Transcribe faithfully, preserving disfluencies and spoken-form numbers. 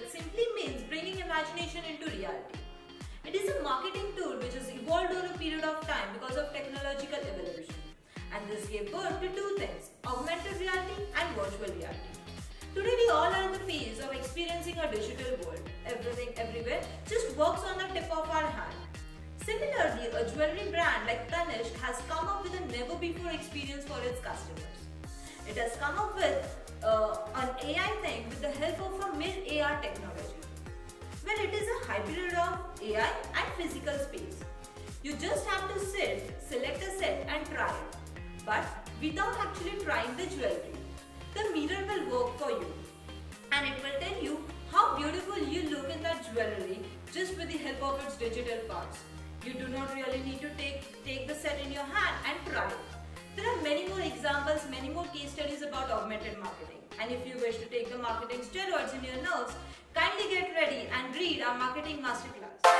it simply means bringing imagination into reality. It is a marketing tool which has evolved over a period of time because of technological evolution. And this gave birth to two things, augmented reality and virtual reality. Today we all are in the phase of experiencing a digital world. Everything everywhere just works on the tip of our hand. Similarly, a jewelry brand like Tanishq has come up with a never before experience for its customers. It has come up with uh, an A I thing with the help of a mid A R technology. Well, it is a hybrid of A I and physical space. You just have to sit, select a set and try it. But without actually trying the jewelry. The mirror will work for you and it will tell you how beautiful you look in that jewelry just with the help of its digital parts. You do not really need to take, take the set in your hand and try it. There are many more examples, many more case studies about augmented marketing. And if you wish to take the marketing steroids in your nerves, kindly get ready and read our marketing masterclass.